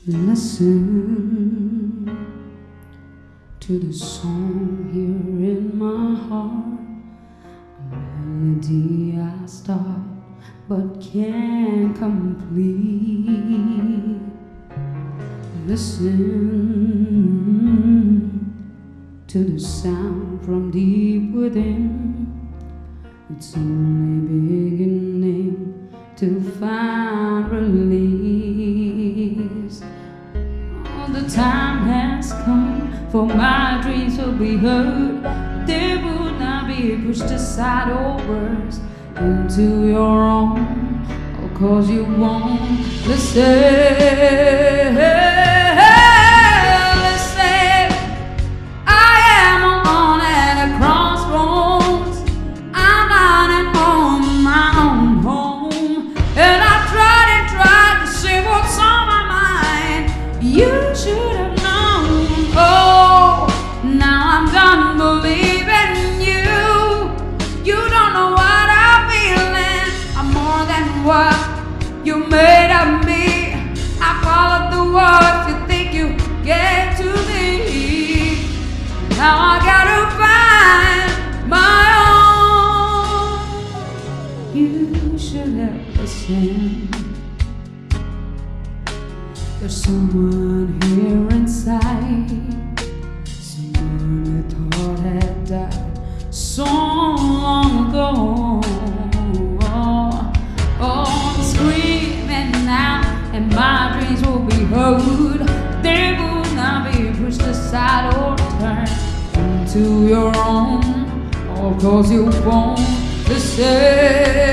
Listen to the song here in my heart, a melody I start but can't complete. Listen to the sound from deep within. It's only beginning to find release. The time has come for my dreams to be heard. They would not be pushed aside or burst into your own, or cause you won't listen. Listen, I am on at a crossroads. I'm not at home, my own home, and I tried to say what's on my mind. You should have known. Oh, now I'm done believing you. You don't know what I'm feeling. I'm more than what you made of me. I followed the words you think you gave to me. Now I gotta find my own. You should have listened. There's someone here inside, someone I thought had died so long ago. Oh, I'm screaming now, and my dreams will be heard. They will not be pushed aside or turned into your own, all cause you won't listen.